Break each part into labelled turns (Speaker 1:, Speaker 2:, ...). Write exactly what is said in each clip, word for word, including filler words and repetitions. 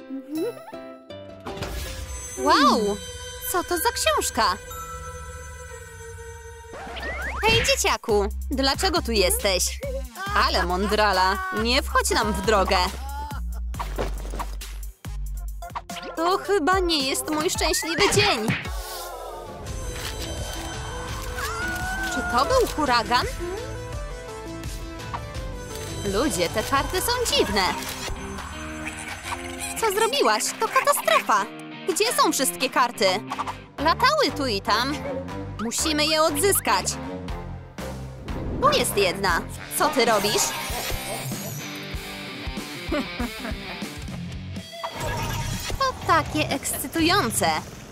Speaker 1: Wow! Co to za książka? Hej, dzieciaku! Dlaczego tu jesteś? Ale mądrala! Nie wchodź nam w drogę! To chyba nie jest mój szczęśliwy dzień! Czy to był huragan? Ludzie, te karty są dziwne! Co zrobiłaś? To katastrofa! Gdzie są wszystkie karty? Latały tu i tam. Musimy je odzyskać. Tu jest jedna. Co ty robisz? To takie ekscytujące.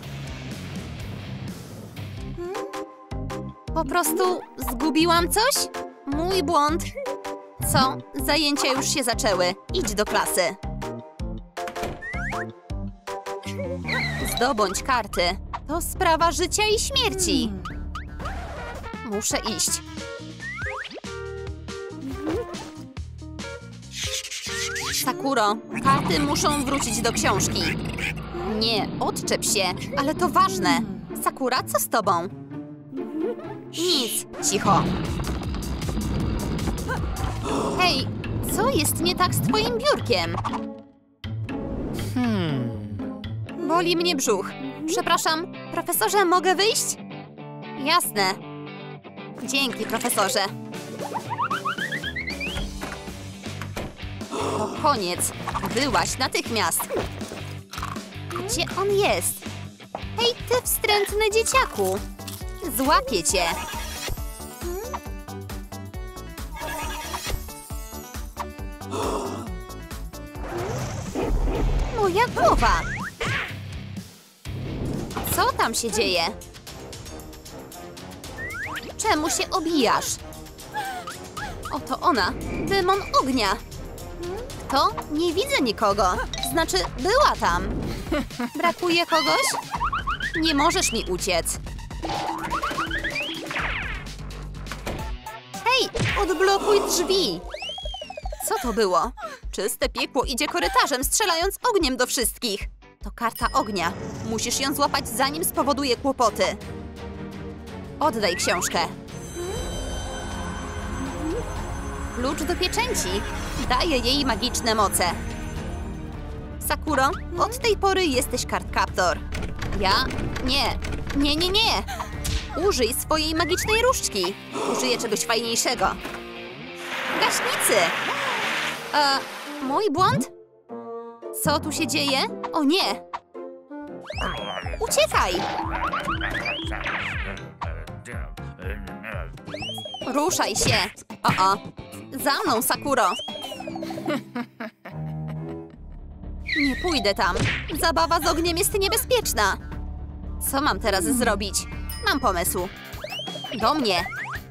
Speaker 1: Po prostu zgubiłam coś? Mój błąd. Co? Zajęcia już się zaczęły. Idź do klasy. Zdobądź karty. To sprawa życia i śmierci. Muszę iść. Sakuro, karty muszą wrócić do książki. Nie, odczep się, ale to ważne. Sakura, co z tobą? Nic, cicho. Hej, co jest nie tak z twoim biurkiem? Boli mnie brzuch. Przepraszam, profesorze, mogę wyjść? Jasne. Dzięki, profesorze. To koniec. Byłaś natychmiast. Gdzie on jest? Hej, ty wstrętny dzieciaku. Złapię cię. Moja głowa. Co tam się dzieje? Czemu się obijasz? Oto ona, demon ognia. Kto? Nie widzę nikogo. Znaczy, była tam. Brakuje kogoś? Nie możesz mi uciec. Hej, odblokuj drzwi. Co to było? Czyste piekło idzie korytarzem, strzelając ogniem do wszystkich. To karta ognia. Musisz ją złapać, zanim spowoduje kłopoty. Oddaj książkę. Klucz do pieczęci. Daje jej magiczne moce. Sakuro, od tej pory jesteś kartkaptor. Ja? Nie. Nie, nie, nie. Użyj swojej magicznej różdżki. Użyję czegoś fajniejszego. Gaśnicy. E, mój błąd? Co tu się dzieje? O nie! Uciekaj! Ruszaj się! O, o! Za mną, Sakuro! Nie pójdę tam. Zabawa z ogniem jest niebezpieczna. Co mam teraz zrobić? Mam pomysł. Do mnie!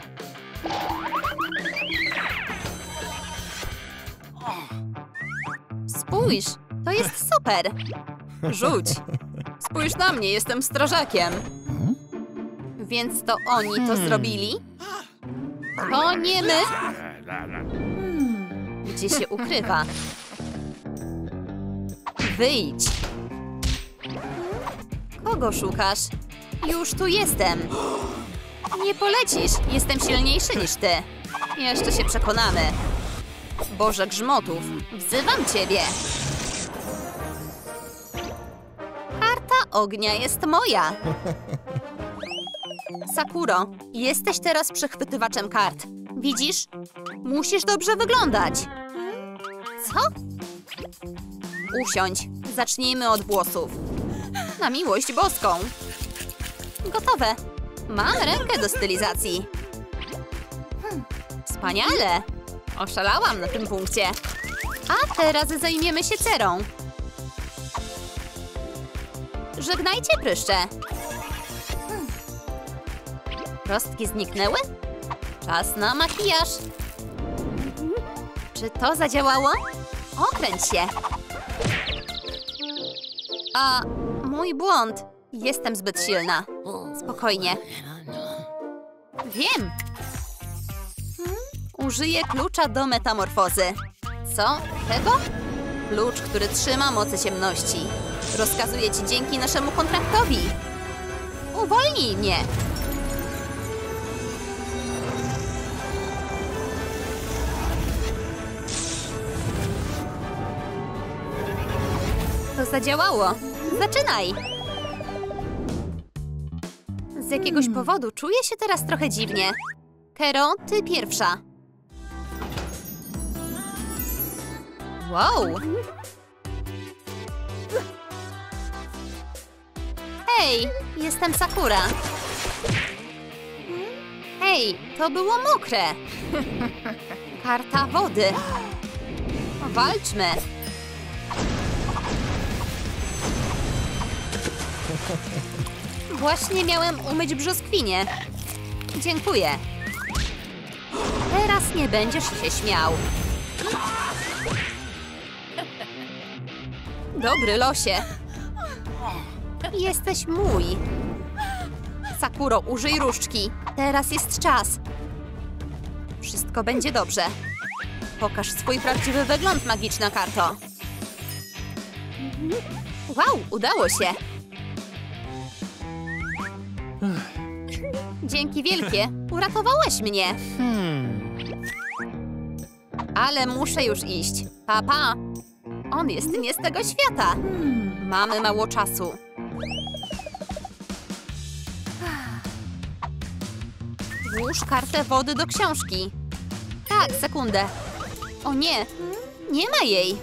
Speaker 1: Spójrz! To jest super! Rzuć! Spójrz na mnie, jestem strażakiem. Więc to oni to zrobili? To nie my? Gdzie się ukrywa? Wyjdź! Kogo szukasz? Już tu jestem. Nie polecisz, jestem silniejszy niż ty. Jeszcze się przekonamy. Boże grzmotów, wzywam ciebie. Karta ognia jest moja. Sakuro, jesteś teraz przechwytywaczem kart. Widzisz? Musisz dobrze wyglądać. Co? Usiądź. Zacznijmy od włosów. Na miłość boską. Gotowe. Mam rękę do stylizacji. Wspaniale. Oszalałam na tym punkcie. A teraz zajmiemy się cerą. Żegnajcie pryszcze. Rostki zniknęły? Czas na makijaż. Czy to zadziałało? Okręć się. A, mój błąd. Jestem zbyt silna. Spokojnie. Wiem. Użyję klucza do metamorfozy. Co? Tego? Klucz, który trzyma moce ciemności. Rozkazuję ci dzięki naszemu kontraktowi. Uwolnij mnie! To zadziałało. Zaczynaj! Z jakiegoś powodu czuję się teraz trochę dziwnie. Kero, ty pierwsza. Wow! Hej, jestem Sakura. Hej, to było mokre. Karta wody. Walczmy. Właśnie miałem umyć brzoskwinię. Dziękuję. Teraz nie będziesz się śmiał. Dobry losie. Jesteś mój. Sakuro, użyj różdżki. Teraz jest czas. Wszystko będzie dobrze. Pokaż swój prawdziwy wygląd, magiczna karto. Wow, udało się. Dzięki wielkie. Uratowałeś mnie. Ale muszę już iść. Pa, pa. On jest nie z tego świata. Mamy mało czasu. Włóż kartę wody do książki. Tak, sekundę. O nie, nie ma jej.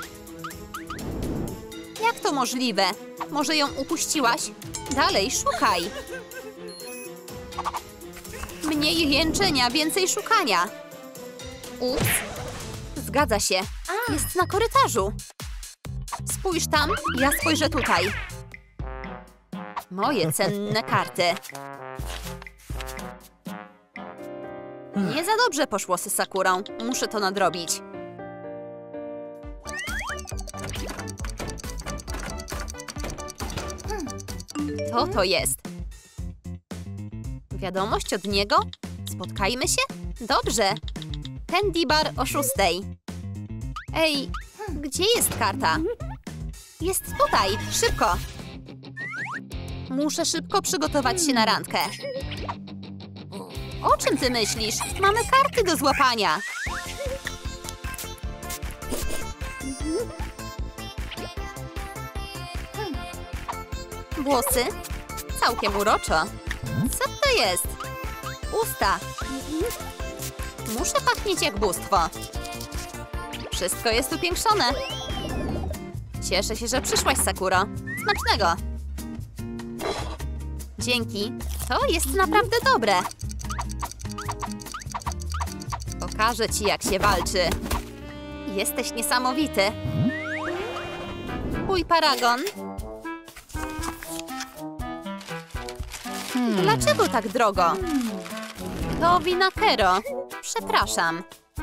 Speaker 1: Jak to możliwe? Może ją upuściłaś? Dalej, szukaj. Mniej jęczenia, więcej szukania. Ups. Zgadza się. Jest na korytarzu. Spójrz tam, ja spojrzę tutaj. Moje cenne karty. Nie za dobrze poszło z Sakurą. Muszę to nadrobić. Co to jest? Wiadomość od niego? Spotkajmy się? Dobrze. Candy bar o szóstej. Ej, gdzie jest karta? Jest tutaj, szybko. Muszę szybko przygotować się na randkę. O czym ty myślisz? Mamy karty do złapania. Włosy? Całkiem uroczo. Co to jest? Usta. Muszę pachnieć jak bóstwo. Wszystko jest upiększone. Cieszę się, że przyszłaś, Sakuro. Smacznego. Dzięki. To jest naprawdę dobre. Pokażę ci, jak się walczy. Jesteś niesamowity. Mój paragon. Hmm. Dlaczego tak drogo? To wina Kero. Przepraszam.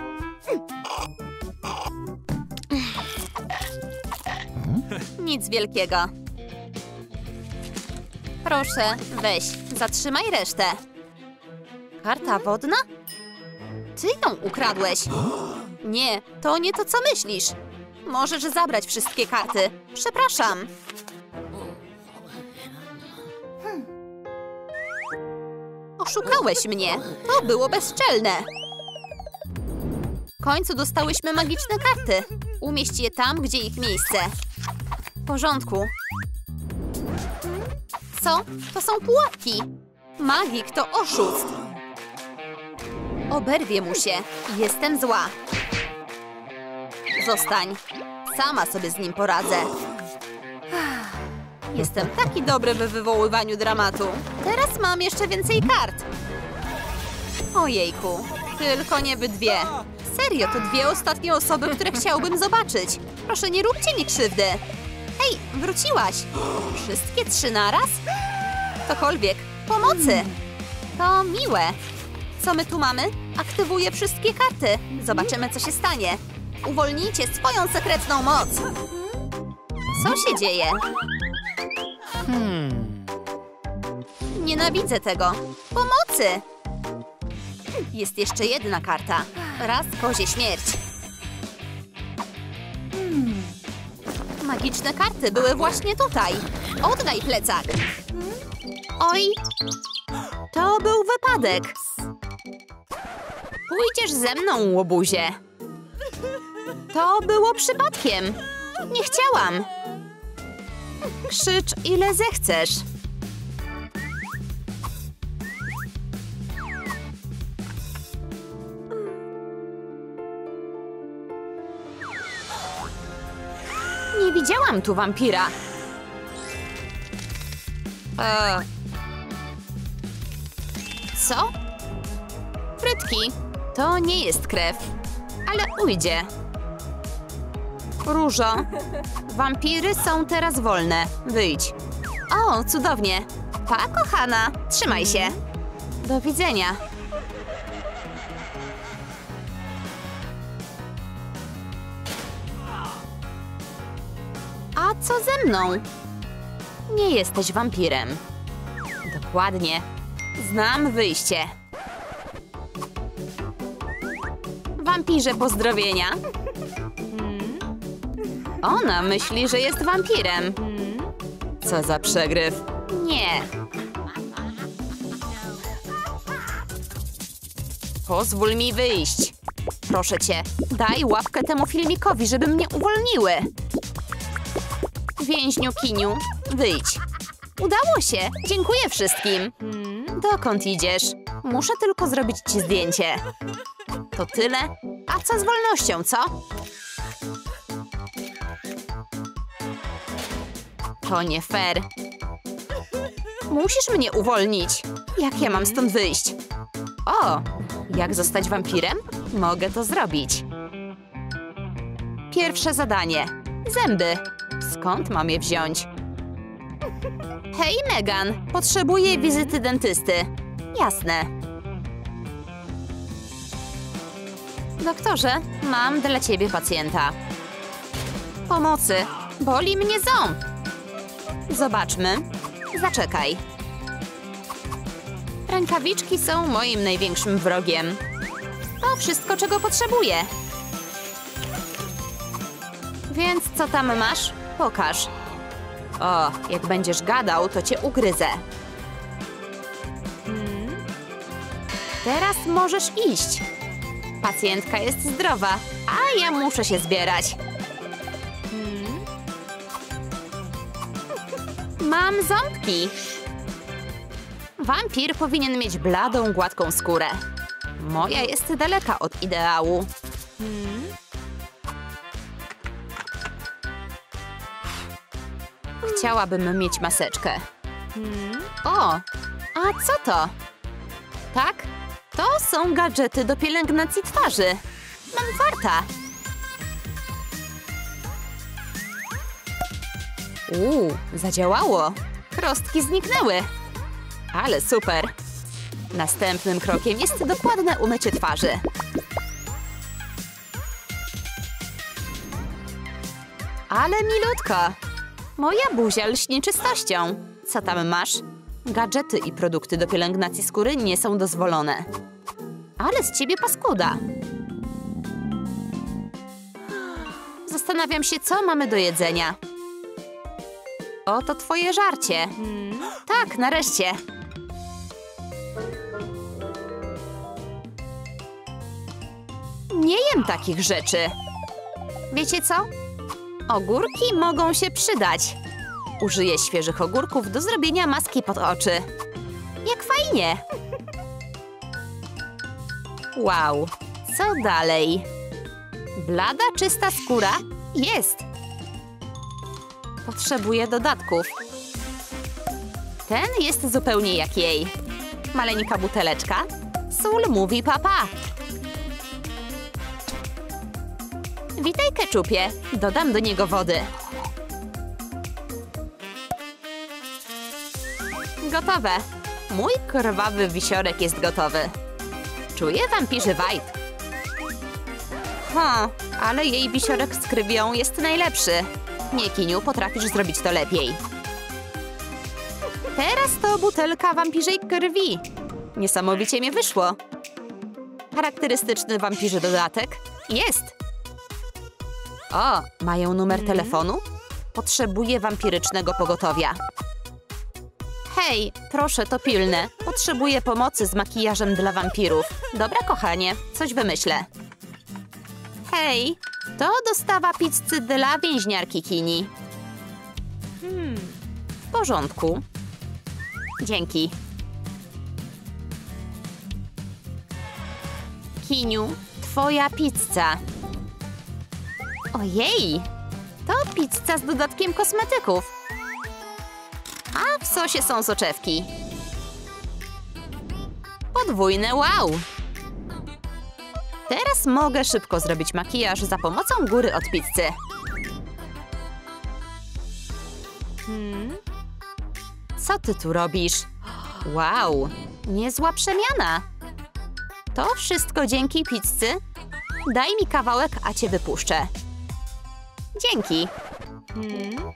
Speaker 1: Nic wielkiego. Proszę, weź, zatrzymaj resztę. Karta wodna? Ty ją ukradłeś. Nie, to nie to, co myślisz. Możesz zabrać wszystkie karty. Przepraszam. Oszukałeś mnie. To było bezczelne. W końcu dostałyśmy magiczne karty. Umieść je tam, gdzie ich miejsce. W porządku. Co? To są pułapki. Magik to oszust. Oberwie mu się. Jestem zła. Zostań. Sama sobie z nim poradzę. Jestem taki dobry w wywoływaniu dramatu. Teraz mam jeszcze więcej kart. Ojejku. Tylko nie wy dwie. Serio, to dwie ostatnie osoby, które chciałbym zobaczyć. Proszę, nie róbcie mi krzywdy. Hej, wróciłaś. Wszystkie trzy naraz? Cokolwiek. Pomocy. To miłe. Co my tu mamy? Aktywuję wszystkie karty. Zobaczymy, co się stanie. Uwolnijcie swoją sekretną moc. Co się dzieje? Hmm. Nienawidzę tego. Pomocy! Jest jeszcze jedna karta. Raz kozie śmierć. Hmm. Magiczne karty były właśnie tutaj. Oddaj plecak. Oj, to był wypadek. Pójdziesz ze mną, łobuzie. To było przypadkiem. Nie chciałam. Krzycz ile zechcesz. Nie widziałam tu wampira. E... Co? Frytki. To nie jest krew, ale ujdzie. Różo, wampiry są teraz wolne. Wyjdź. O, cudownie. Pa, kochana. Trzymaj się. Do widzenia. A co ze mną? Nie jesteś wampirem. Dokładnie. Znam wyjście. Wampirze pozdrowienia. Ona myśli, że jest wampirem. Co za przegryw. Nie. Pozwól mi wyjść. Proszę cię, daj łapkę temu filmikowi, żeby mnie uwolniły. Więźniu Kiniu, wyjdź. Udało się. Dziękuję wszystkim. Dokąd idziesz? Muszę tylko zrobić ci zdjęcie. To tyle? A co z wolnością, co? To nie fair. Musisz mnie uwolnić. Jak ja mam stąd wyjść? O, jak zostać wampirem? Mogę to zrobić. Pierwsze zadanie. Zęby. Skąd mam je wziąć? Hej, Megan. Potrzebuję wizyty dentysty. Jasne. Doktorze, mam dla ciebie pacjenta. Pomocy. Boli mnie ząb. Zobaczmy. Zaczekaj. Rękawiczki są moim największym wrogiem. To wszystko, czego potrzebuję. Więc co tam masz? Pokaż. O, jak będziesz gadał, to cię ugryzę. Teraz możesz iść. Pacjentka jest zdrowa, a ja muszę się zbierać. Mam ząbki. Wampir powinien mieć bladą, gładką skórę. Moja jest daleka od ideału. Chciałabym mieć maseczkę. O, a co to? Tak? To są gadżety do pielęgnacji twarzy. Mam farta. Uuu, zadziałało. Krostki zniknęły. Ale super. Następnym krokiem jest dokładne umycie twarzy. Ale milutko. Moja buzia lśni czystością. Co tam masz? Gadżety i produkty do pielęgnacji skóry nie są dozwolone. Ale z ciebie paskuda. Zastanawiam się, co mamy do jedzenia. Oto twoje żarcie. Tak, nareszcie. Nie jem takich rzeczy. Wiecie co? Ogórki mogą się przydać. Użyję świeżych ogórków do zrobienia maski pod oczy. Jak fajnie! Wow, co dalej? Blada, czysta skóra? Jest! Potrzebuję dodatków. Ten jest zupełnie jak jej. Maleńka buteleczka. Sól mówi papa. Witaj, keczupie. Dodam do niego wody. Gotowe. Mój krwawy wisiorek jest gotowy. Czuję wampirzy vibe. Ha, ale jej wisiorek z krwią jest najlepszy. Nie, Kiniu, potrafisz zrobić to lepiej. Teraz to butelka wampirzej krwi. Niesamowicie mi wyszło. Charakterystyczny wampirzy dodatek? Jest. O, mają numer telefonu? Potrzebuję wampirycznego pogotowia. Hej, proszę, to pilne. Potrzebuję pomocy z makijażem dla wampirów. Dobra, kochanie, coś wymyślę. Hej, to dostawa pizzy dla więźniarki Kini. Hmm, w porządku. Dzięki. Kiniu, twoja pizza. Ojej, to pizza z dodatkiem kosmetyków. A w sosie są soczewki. Podwójne wow! Teraz mogę szybko zrobić makijaż za pomocą góry od pizzy. Hmm? Co ty tu robisz? Wow, niezła przemiana. To wszystko dzięki pizzy? Daj mi kawałek, a cię wypuszczę. Dzięki. Hmm?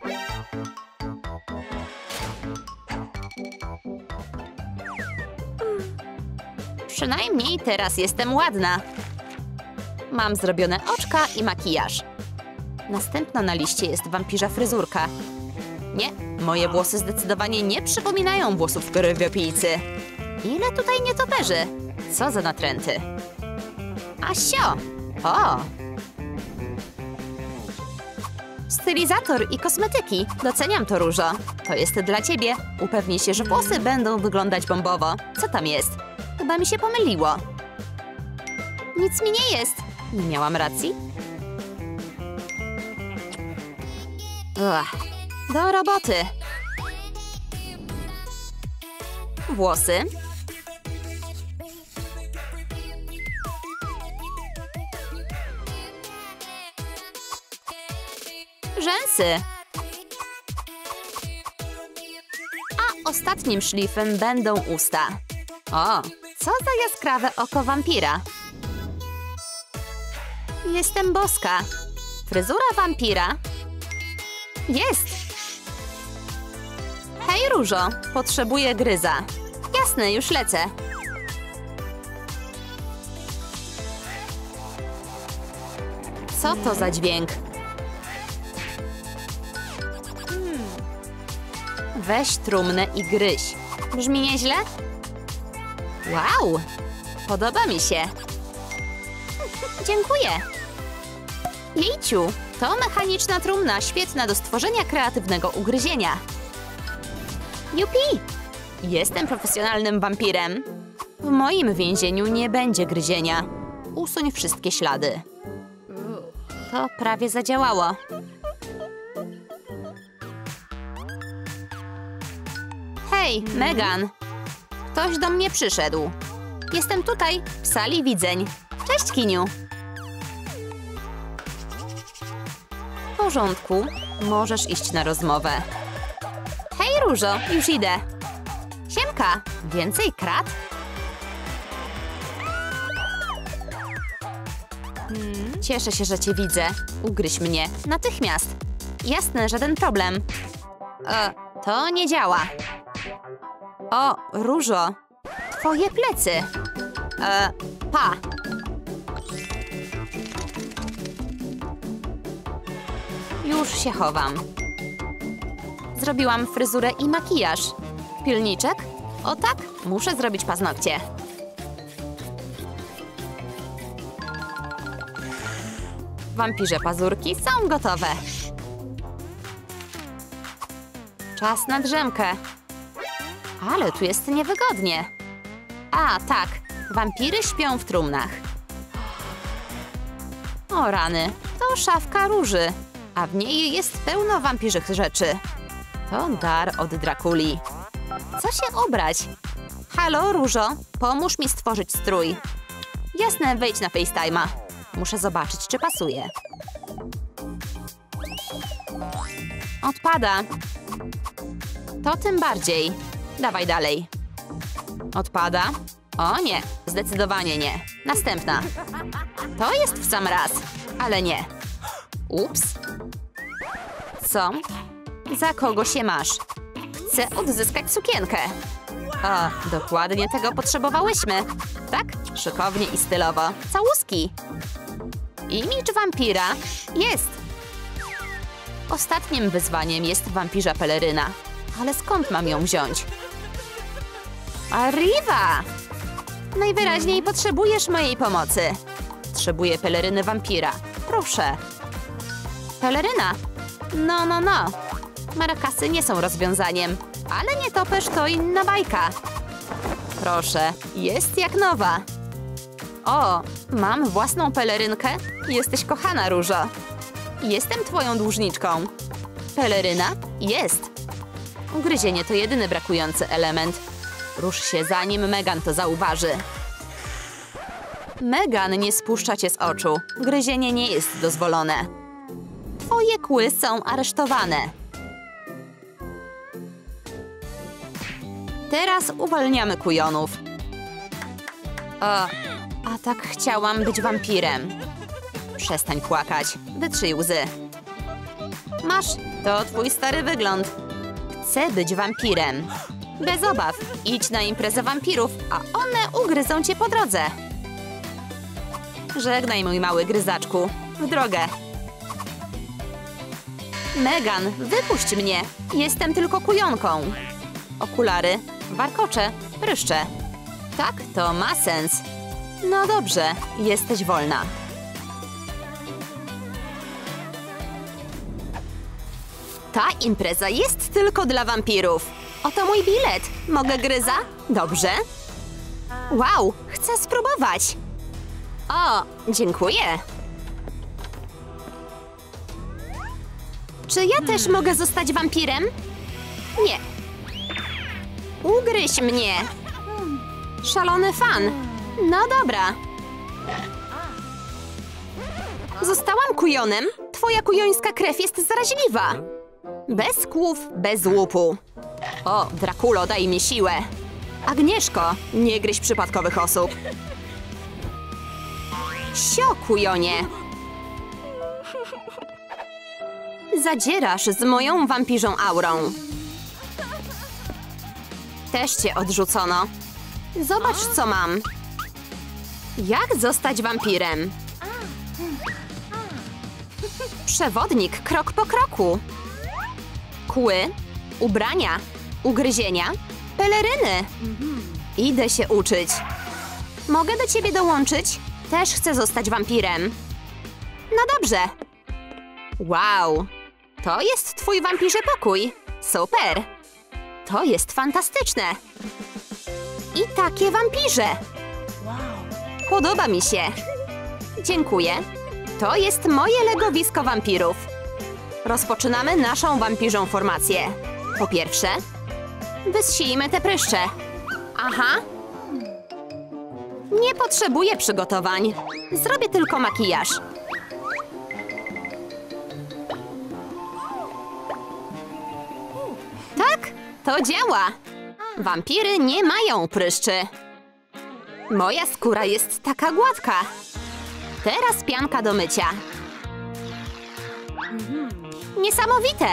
Speaker 1: Przynajmniej teraz jestem ładna. Mam zrobione oczka i makijaż. Następna na liście jest wampirza fryzurka. Nie, moje włosy zdecydowanie nie przypominają włosów krwiopijcy. Ile tutaj nietoperzy? Co za natręty. Asio! O! Stylizator i kosmetyki. Doceniam to, Różo. To jest dla ciebie. Upewnij się, że włosy będą wyglądać bombowo. Co tam jest? Chyba mi się pomyliło. Nic mi nie jest. Nie miałam racji? Ugh. Do roboty. Włosy. Rzęsy. A ostatnim szlifem będą usta. O, co za jaskrawe oko wampira. Jestem boska. Fryzura wampira. Jest. Hej, Różo, potrzebuję gryza. Jasne, już lecę. Co to za dźwięk? Hmm. Weź trumnę i gryź. Brzmi nieźle? Wow! Podoba mi się. Dziękuję. Jejciu, to mechaniczna trumna, świetna do stworzenia kreatywnego ugryzienia. Jupi! Jestem profesjonalnym wampirem. W moim więzieniu nie będzie gryzienia. Usuń wszystkie ślady. To prawie zadziałało. Hej, Megan! Ktoś do mnie przyszedł. Jestem tutaj, w sali widzeń. Cześć, Kiniu! W porządku, możesz iść na rozmowę. Hej, Różo, już idę. Siemka, więcej krat? Hmm, cieszę się, że cię widzę. Ugryź mnie, natychmiast. Jasne, żaden problem. E, to nie działa. O, Różo, twoje plecy. E, pa. Już się chowam. Zrobiłam fryzurę i makijaż. Pilniczek? O tak, muszę zrobić paznokcie. Wampirze pazurki są gotowe. Czas na drzemkę. Ale tu jest niewygodnie. A, tak, wampiry śpią w trumnach. O rany, to szafka Róży, a w niej jest pełno wampirzych rzeczy. To dar od Drakuli. Co się ubrać? Halo, Różo, pomóż mi stworzyć strój. Jasne, wejdź na FaceTime'a. Muszę zobaczyć, czy pasuje. Odpada. To tym bardziej. Dawaj dalej. Odpada. O nie, zdecydowanie nie. Następna. To jest w sam raz, ale nie. Ups. Co? Za kogo się masz? Chcę odzyskać sukienkę. O, dokładnie tego potrzebowałyśmy. Tak? Szykownie i stylowo. Całuski. Imidż wampira jest. Ostatnim wyzwaniem jest wampirza peleryna. Ale skąd mam ją wziąć? Arriva! Najwyraźniej potrzebujesz mojej pomocy. Potrzebuję peleryny wampira. Proszę. Peleryna? No, no, no. Marakasy nie są rozwiązaniem. Ale nietoperz to inna bajka. Proszę, jest jak nowa. O, mam własną pelerynkę? Jesteś kochana, Różo. Jestem twoją dłużniczką. Peleryna? Jest. Ugryzienie to jedyny brakujący element. Rusz się, zanim Megan to zauważy. Megan nie spuszcza cię z oczu. Gryzienie nie jest dozwolone. Twoje kły są aresztowane. Teraz uwalniamy kujonów. O, a tak chciałam być wampirem. Przestań płakać. Wytrzyj łzy. Masz, to twój stary wygląd. Chcę być wampirem. Bez obaw. Idź na imprezę wampirów, a one ugryzą cię po drodze. Żegnaj, mój mały gryzaczku. W drogę. Megan, wypuść mnie. Jestem tylko kujonką. Okulary, warkocze, pryszcze. Tak, to ma sens. No dobrze, jesteś wolna. Ta impreza jest tylko dla wampirów. Oto mój bilet. Mogę gryza? Dobrze. Wow, chcę spróbować. O, dziękuję. Czy ja też mogę zostać wampirem? Nie. Ugryź mnie. Szalony fan. No dobra. Zostałam kujonem. Twoja kujońska krew jest zaraźliwa. Bez kłów, bez łupu. O, Drakulo, daj mi siłę. Agnieszko, nie gryź przypadkowych osób. Sio, kujonie. Zadzierasz z moją wampirzą aurą. Też cię odrzucono. Zobacz, co mam. Jak zostać wampirem? Przewodnik krok po kroku. Kły, ubrania, ugryzienia, peleryny. Idę się uczyć. Mogę do ciebie dołączyć? Też chcę zostać wampirem. No dobrze. Wow, to jest twój wampirzy pokój. Super. To jest fantastyczne. I takie wampirze. Podoba mi się. Dziękuję. To jest moje legowisko wampirów. Rozpoczynamy naszą wampirzą formację. Po pierwsze, wyssijmy te pryszcze. Aha. Nie potrzebuję przygotowań. Zrobię tylko makijaż. Tak, to działa. Wampiry nie mają pryszczy. Moja skóra jest taka gładka. Teraz pianka do mycia. Niesamowite!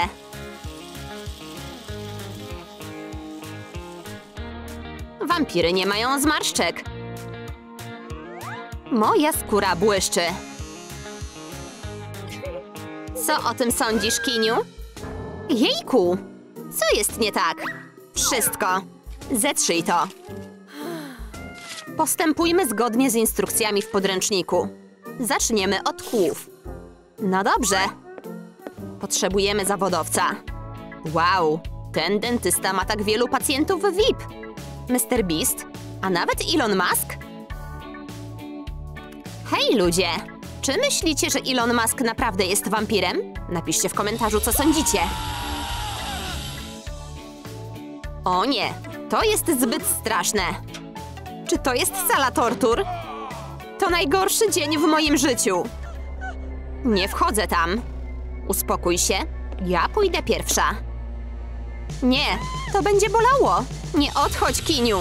Speaker 1: Wampiry nie mają zmarszczek. Moja skóra błyszczy. Co o tym sądzisz, Kiniu? Jejku! Co jest nie tak? Wszystko. Zetrzyj to. Postępujmy zgodnie z instrukcjami w podręczniku. Zaczniemy od kłów. No dobrze. Potrzebujemy zawodowca. Wow, ten dentysta ma tak wielu pacjentów V I P. mister Beast, a nawet Elon Musk? Hej ludzie! Czy myślicie, że Elon Musk naprawdę jest wampirem? Napiszcie w komentarzu, co sądzicie. O nie, to jest zbyt straszne. Czy to jest sala tortur? To najgorszy dzień w moim życiu. Nie wchodzę tam. Uspokój się, ja pójdę pierwsza. Nie, to będzie bolało. Nie odchodź, Kiniu.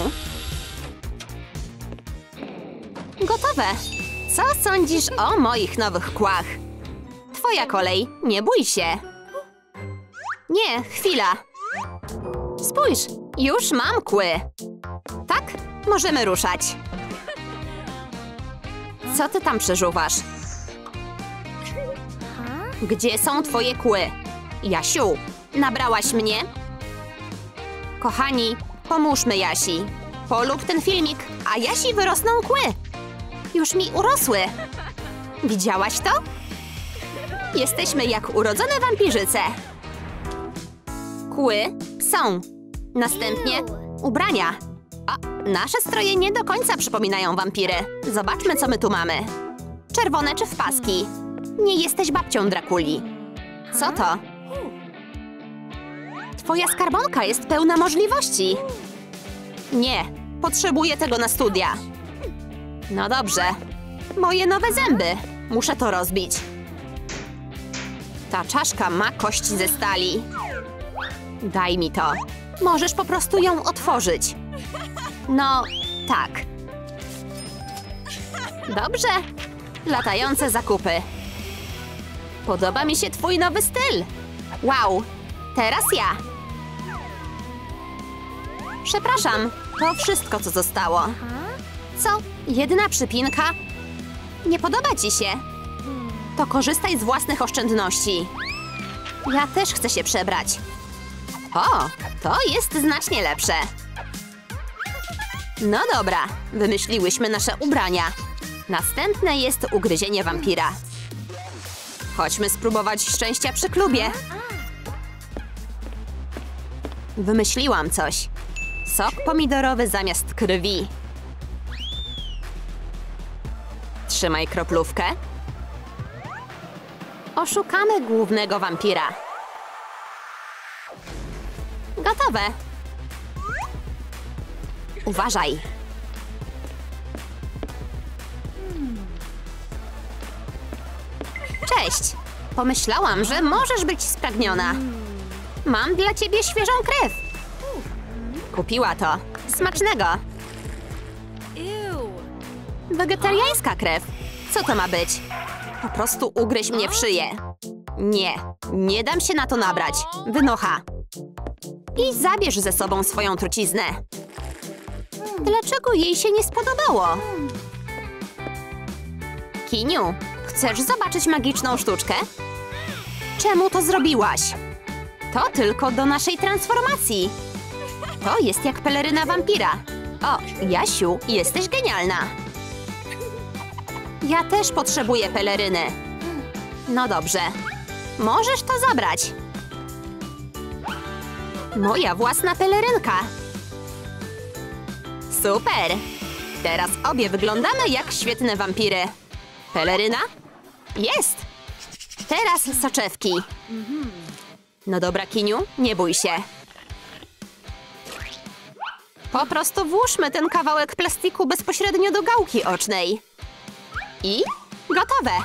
Speaker 1: Gotowe. Co sądzisz o moich nowych kłach? Twoja kolej, nie bój się. Nie, chwila. Spójrz, już mam kły. Tak, możemy ruszać. Co ty tam przeżuwasz? Gdzie są twoje kły? Jasiu, nabrałaś mnie? Kochani, pomóżmy Jasi. Polub ten filmik, a Jasi wyrosną kły. Już mi urosły. Widziałaś to? Jesteśmy jak urodzone wampirzyce. Kły są. Następnie ubrania. A, nasze stroje nie do końca przypominają wampiry. Zobaczmy, co my tu mamy. Czerwone czy w paski? Nie jesteś babcią Drakuli. Co to? Twoja skarbonka jest pełna możliwości. Nie, potrzebuję tego na studia. No dobrze. Moje nowe zęby. Muszę to rozbić. Ta czaszka ma kość ze stali. Daj mi to. Możesz po prostu ją otworzyć. No, tak. Dobrze. Latające zakupy. Podoba mi się twój nowy styl. Wow, teraz ja. Przepraszam, to wszystko, co zostało. Co? Jedna przypinka? Nie podoba ci się? To korzystaj z własnych oszczędności. Ja też chcę się przebrać. O, to jest znacznie lepsze. No dobra, wymyśliłyśmy nasze ubrania. Następne jest ugryzienie wampira. Chodźmy spróbować szczęścia przy klubie. Wymyśliłam coś. Sok pomidorowy zamiast krwi. Trzymaj kroplówkę. Oszukamy głównego wampira. Gotowe. Uważaj. Cześć. Pomyślałam, że możesz być spragniona. Mam dla ciebie świeżą krew. Kupiła to. Smacznego. Wegetariańska krew. Co to ma być? Po prostu ugryź mnie w szyję. Nie, nie dam się na to nabrać. Wynocha. I zabierz ze sobą swoją truciznę. Dlaczego jej się nie spodobało? Kiniu, chcesz zobaczyć magiczną sztuczkę? Czemu to zrobiłaś? To tylko do naszej transformacji. To jest jak peleryna wampira. O, Jasiu, jesteś genialna. Ja też potrzebuję peleryny. No dobrze. Możesz to zabrać. Moja własna pelerynka. Super! Teraz obie wyglądamy jak świetne wampiry. Peleryna? Jest! Teraz soczewki. No dobra, Kiniu, nie bój się. Po prostu włóżmy ten kawałek plastiku bezpośrednio do gałki ocznej. I gotowe!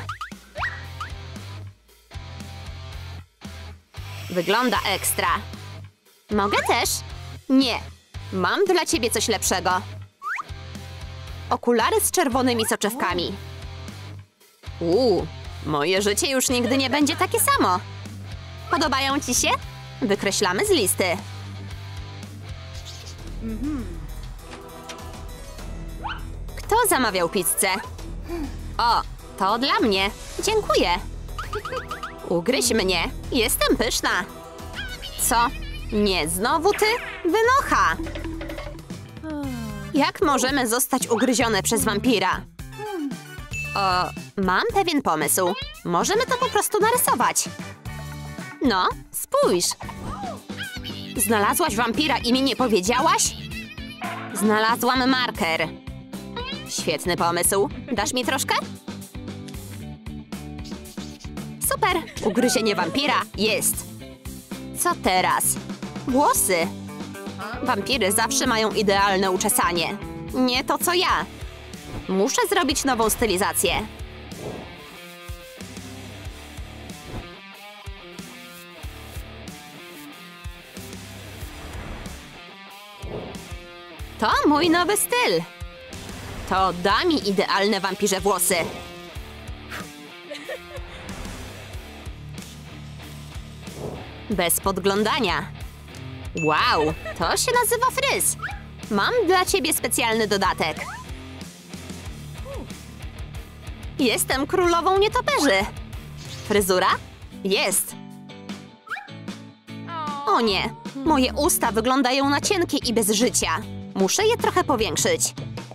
Speaker 1: Wygląda ekstra. Mogę też? Nie. Mam dla ciebie coś lepszego. Okulary z czerwonymi soczewkami. Uuu, moje życie już nigdy nie będzie takie samo. Podobają ci się? Wykreślamy z listy. Kto zamawiał pizzę? O, to dla mnie. Dziękuję. Ugryź mnie. Jestem pyszna. Co? Nie, znowu ty? Wynocha! Jak możemy zostać ugryzione przez wampira? O, mam pewien pomysł. Możemy to po prostu narysować. No, spójrz. Znalazłaś wampira i mi nie powiedziałaś? Znalazłam marker. Świetny pomysł. Dasz mi troszkę? Super! Ugryzienie wampira jest. Co teraz? Włosy. Wampiry zawsze mają idealne uczesanie. Nie to, co ja. Muszę zrobić nową stylizację. To mój nowy styl. To da mi idealne wampirze włosy. Bez podglądania. Wow, to się nazywa fryz. Mam dla ciebie specjalny dodatek. Jestem królową nietoperzy. Fryzura? Jest. O nie, moje usta wyglądają na cienkie i bez życia. Muszę je trochę powiększyć.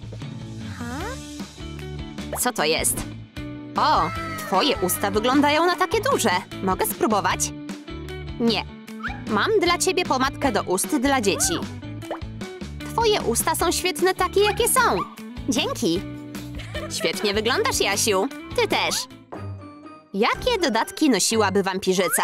Speaker 1: Co to jest? O, twoje usta wyglądają na takie duże. Mogę spróbować? Nie. Mam dla ciebie pomadkę do ust dla dzieci. Twoje usta są świetne takie, jakie są. Dzięki. Świetnie wyglądasz, Jasiu. Ty też. Jakie dodatki nosiłaby wampirzyca?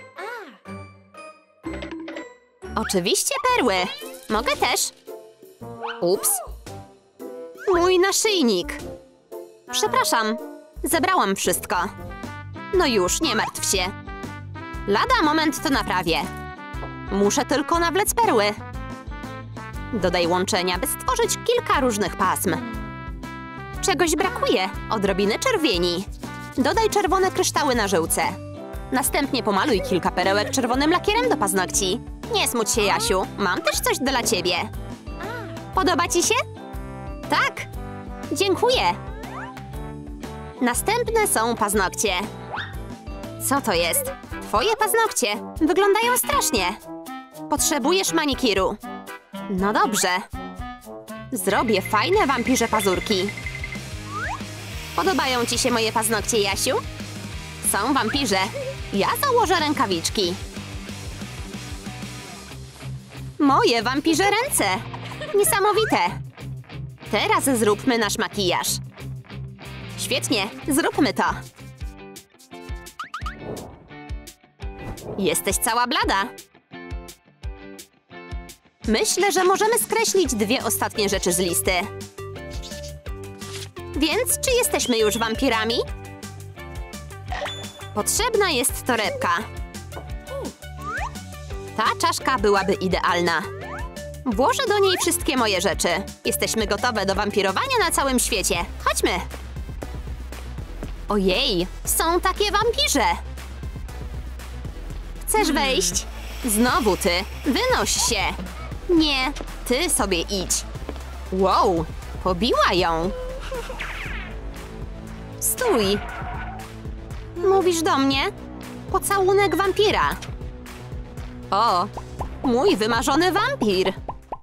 Speaker 1: Oczywiście perły. Mogę też. Ups. Mój naszyjnik. Przepraszam. Zebrałam wszystko. No już, nie martw się. Lada moment to naprawię. Muszę tylko nawlec perły. Dodaj łączenia, by stworzyć kilka różnych pasm. Czegoś brakuje. Odrobiny czerwieni. Dodaj czerwone kryształy na żyłce. Następnie pomaluj kilka perełek czerwonym lakierem do paznokci. Nie smuć się, Jasiu. Mam też coś dla ciebie. Podoba ci się? Tak. Dziękuję. Następne są paznokcie. Co to jest? Twoje paznokcie wyglądają strasznie. Potrzebujesz manikiru. No dobrze. Zrobię fajne wampirze pazurki. Podobają ci się moje paznokcie, Jasiu? Są wampirze. Ja założę rękawiczki. Moje wampirze ręce. Niesamowite. Teraz zróbmy nasz makijaż. Świetnie, zróbmy to. Jesteś cała blada. Myślę, że możemy skreślić dwie ostatnie rzeczy z listy. Więc czy jesteśmy już wampirami? Potrzebna jest torebka. Ta czaszka byłaby idealna. Włożę do niej wszystkie moje rzeczy. Jesteśmy gotowe do wampirowania na całym świecie. Chodźmy! Ojej, są takie wampirze! Chcesz wejść? Znowu ty. Wynoś się. Nie, ty sobie idź. Wow, pobiła ją. Stój. Mówisz do mnie? Pocałunek wampira. O, mój wymarzony wampir.